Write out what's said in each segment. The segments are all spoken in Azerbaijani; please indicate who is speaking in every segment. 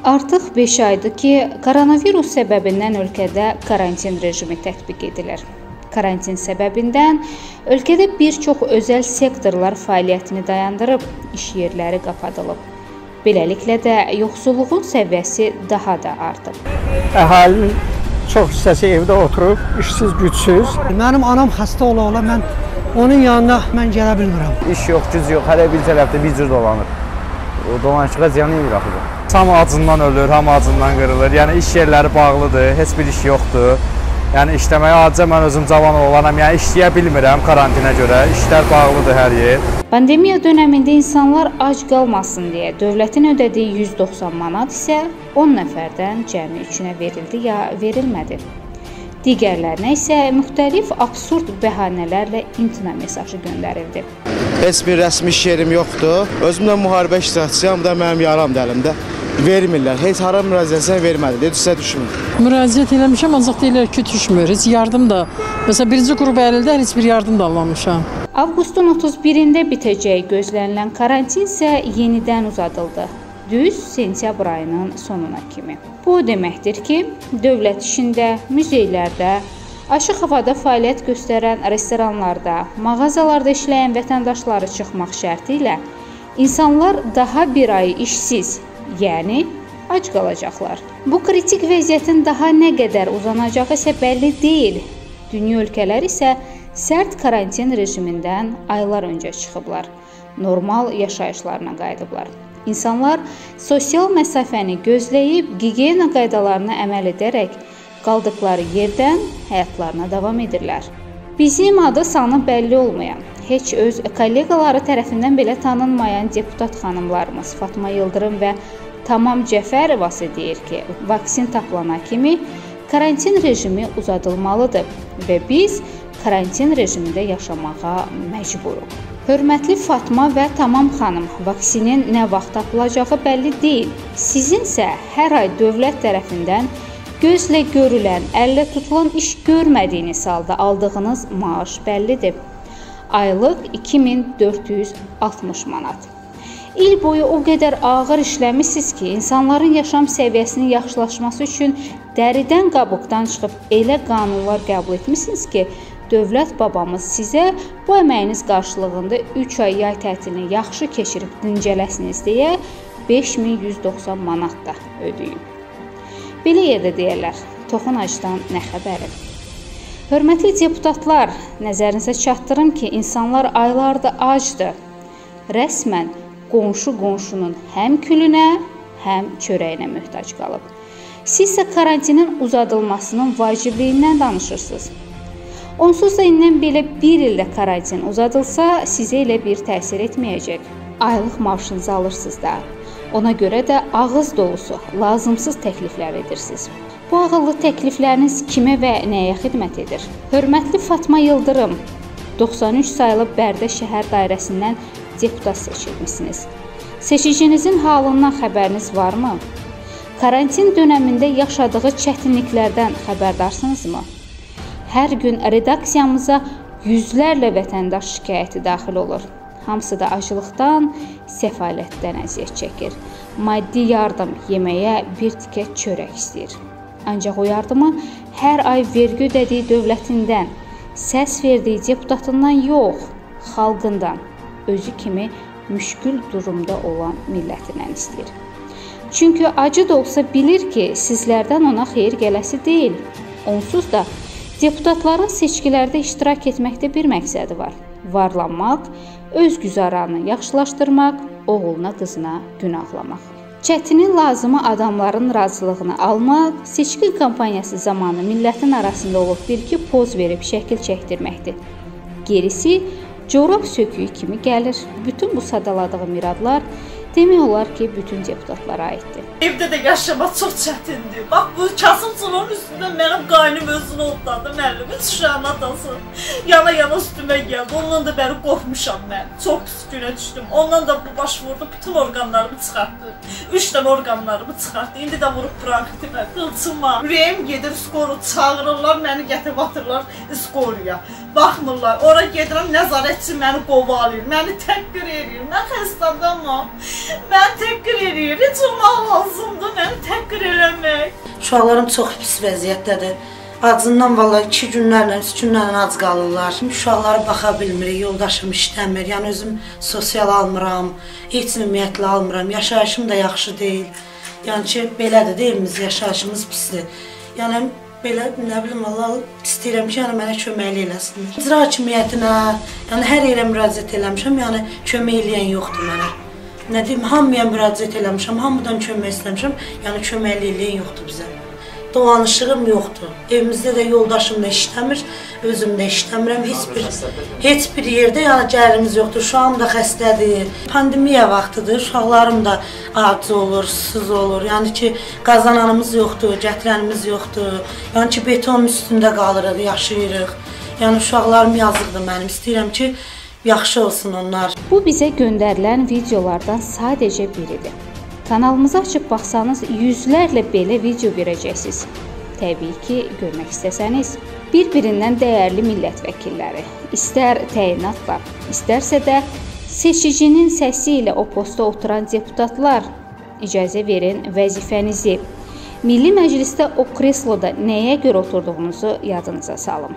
Speaker 1: Artıq 5 aydır ki, koronavirus səbəbindən ölkədə karantin rejimi tətbiq edilir. Karantin səbəbindən ölkədə bir çox özəl sektorlar fəaliyyətini dayandırıb, iş yerləri qapadılıb. Beləliklə də yoxsulluğun səviyyəsi daha da artıb.
Speaker 2: Əhalinin çox hissəsi evdə oturub, işsiz, gücsüz.
Speaker 3: Mənim anam xəstə ola-ola mən onun yanına gələ bilmirəm.
Speaker 4: İş yox, güc yox, hələ bir tərəfdə bir cür dolanır. O dolanışığa ziyan edir axıda.
Speaker 5: Hamı acından ölür, hamı acından qırılır. Yəni iş yerləri bağlıdır, heç bir iş yoxdur. Yəni işləməyə acı mən özüm cavan olanam, yəni işləyə bilmirəm karantinə görə. İşlər bağlıdır hər yer.
Speaker 1: Pandemiya dönəmində insanlar ac qalmasın deyə dövlətin ödədiyi 190 manat isə 10 nəfərdən cəmi 3-ünə verildi ya verilmədi. Digərlərinə isə müxtəlif absurd bəhanələrlə imtina mesajı göndərildi.
Speaker 6: Heç bir rəsmi iş yerim yoxdur. Özüm də müharibə iştirakçıyam, da mənim yaram da əlimdə. Vermirlər. Heç hara müraciətsən vermədi. Dedirsə düşmür.
Speaker 7: Müraciət eləmişəm, ancaq deyirlər ki, düşmür. Heç yardım da, məsələn, birinci qrup əlildən heç bir yardım da almamışam.
Speaker 1: Avqustun 31-də bitəcəyi gözlənilən karantin isə yenidən uzadıldı. Düz sentyabr ayının sonuna kimi. Bu o deməkdir ki, dövlət işində, muzeylərdə, açıq havada fəaliyyət göstərən restoranlarda, mağazalarda işləyən vətəndaşları çıxmaq şərti ilə insanlar daha bir ay işsiz, yəni ac qalacaqlar. Bu kritik vəziyyətin daha nə qədər uzanacağı isə bəlli deyil. Dünya ölkələri isə sərt karantin rejimindən aylar öncə çıxıblar. Normal yaşayışlarına qayıdıblar. İnsanlar sosial məsafəni gözləyib, gigiyena qaydalarına əməl edərək qaldıqları yerdən həyatlarına davam edirlər. Bizim adı sanı bəlli olmayan, heç öz kolleqaları tərəfindən belə tanınmayan deputat xanımlarımız Fatma Yıldırım və Tamam Cəfərova deyir ki, vaksin tapılana kimi karantin rejimi uzadılmalıdır və biz karantin rejimində yaşamağa məcburuq. Hörmətli Fatma və Tamam xanım, vaksinin nə vaxt tapılacağı bəlli deyil. Sizinsə hər ay dövlət tərəfindən gözlə görülən, əllə tutulan iş görmədiyiniz halda aldığınız maaş bəllidir. Aylıq 2460 manat. İl boyu o qədər ağır işləmişsiniz ki, insanların yaşam səviyyəsinin yaxşılaşması üçün dəridən qabıqdan çıxıb elə qanunlar qəbul etmişsiniz ki, dövlət babamız sizə bu əməyiniz qarşılığında 3 ay yay tətilini yaxşı keçirib dincələsiniz deyə 5190 manat da ödəyib. Belə yerdə deyərlər, toxun acdan nə xəbəri? Hörmətli deputatlar, nəzərinizə çatdırım ki, insanlar aylardır acdır. Rəsmən qonşu qonşunun həm külünə, həm çörəyinə möhtac qalıb. Siz isə karantinin uzadılmasının vacibliyindən danışırsınız. Onsuz da indən belə bir ildə karantin uzadılsa, sizə elə bir təsir etməyəcək. Aylıq maaşınızı alırsınız da. Ona görə də ağız dolusu, lazımsız təkliflər edirsiniz. Bu ağıllı təklifləriniz kimə və nəyə xidmət edir? Hörmətli Fatma Yıldırım, 93 sayılı Bərdə şəhər dairəsindən deputat seçilmişsiniz. Seçicinizin halından xəbəriniz varmı? Karantin dönəmində yaşadığı çətinliklərdən xəbərdarsınızmı? Hər gün redaksiyamıza yüzlərlə vətəndaş şikayəti daxil olur. Hamısı da acılıqdan, səfalətdən əziyyət çəkir. Maddi yardım yeməyə bir tikə çörək istəyir. Ancaq o yardımı hər ay vergi ödədiyi dövlətindən, səs verdiyi deputatından yox, xalqından, özü kimi müşkül durumda olan millətindən istəyir. Çünki acı da olsa bilir ki, sizlərdən ona xeyir gələsi deyil. Onsuz da deputatların seçkilərdə iştirak etməkdə bir məqsədi var. Varlanmaq, öz güzaranını yaxşılaşdırmaq, oğluna, qızına günahlanmaq. Çətinin lazımı adamların razılığını almaq, seçki kampaniyası zamanı millətin arasında olub bir-iki poz verib şəkil çəkdirməkdir. Gerisi corab söküyü kimi gəlir. Bütün bu sadaladığım iradlar demək olar ki, bütün deputatlara aiddir.
Speaker 8: Evdə də yaşamaq çox çətindir. Bax, bu kasım çulanın üstündə mənim qaynım özünü otladı, müəllim, 3 uşağın atası. Yana üstümə gəldi, ondan da bəri qorxmuşam mən. Çox pis günə düşdüm. Ondan da bu baş vurdu, bütün orqanlarımı çıxartdı. 3 dənə orqanlarımı çıxartdı. İndi də vurub bronkitimə, qılçıma. Ürəyim gedir, skoru çağırırlar, məni gətirib atırlar skoruya. Baxmırlar, ora gedirəm, nəzarətçi məni qovalayır, məni təhqir edir. Mən xəstədəməm. Mən təhqir edir, heç olmaq lazımdır, məni
Speaker 9: Uşaqlarım çox pis vəziyyətdədir. Acından vallahi 2 günlərlə, 3 günlərlə ac qalırlar. Uşaqlara baxa bilmirik, yoldaşım işləmir. Yəni özüm sosial almıram, heç ümumiyyətlə almıram. Yaşayışım da yaxşı deyil. Yəni ki, belədir, deyilimiz, yaşayışımız pisdir. Yəni belə, nə bilim, Allah istəyirəm ki, yəni mənə köməkli eləsinlər. İcra hakimiyyətinə, yəni hər yerə müraciət eləmişəm, yəni kömək eləyən yoxdur mənə. Nə deyim, hamıya müraciət eləmişəm, hamıdan kömək istəmişəm, yəni köməkli eləyən yoxdur bizə. Dolanışığım yoxdur. Evimizdə də yoldaşım da işləmir, özüm də işləmirəm. Heç bir yerdə yəni gəlirimiz yoxdur. Uşağım da xəstədir. Pandemiya vaxtıdır. Uşaqlarım da ac olur, susuz olur. Yəni ki, qazananımız yoxdur, gətirənimiz yoxdur. Yəni ki, beton üstündə qalırıq, yaşayırıq. Yəni uşaqlarım yazıqdır mənim. İstəyirəm ki, yaxşı olsun onlar.
Speaker 1: Bu bizə göndərilən videolardan sadəcə biridir. Kanalımızı açıb baxsanız yüzlərlə belə video görəcəksiniz. Təbii ki, görmək istəsəniz, bir-birindən dəyərli millət vəkilləri, istər təyinatla, istərsə də seçicinin səsi ilə o posta oturan deputatlar, icazə verin vəzifənizi, Milli Məclisdə o kresloda nəyə görə oturduğunuzu yadınıza salın.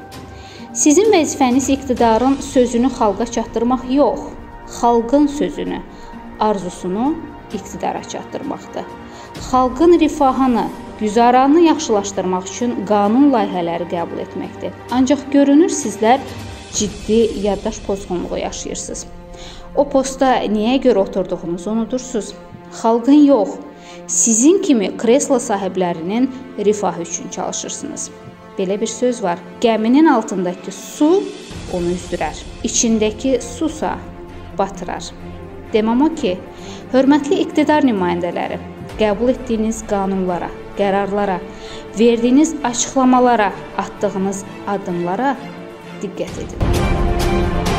Speaker 1: Sizin vəzifəniz iqtidarın sözünü xalqa çatdırmaq yox, xalqın sözünü, arzusunu iqtidara çatdırmaqdır. Xalqın rifahını, güzaranını yaxşılaşdırmaq üçün qanun layihələri qəbul etməkdir. Ancaq görünür sizlər ciddi yaddaş pozğunluğu yaşayırsınız. O posta niyə görə oturduğunuzu unudursuz. Xalqın yox, sizin kimi kreslo sahiblərinin rifahı üçün çalışırsınız. Belə bir söz var, gəminin altındakı su onu üzdürər, içindəki susa batırar. Deməm o ki, hörmətli iqtidar nümayəndələri, qəbul etdiyiniz qanunlara, qərarlara, verdiyiniz açıqlamalara, atdığınız addımlara diqqət edin.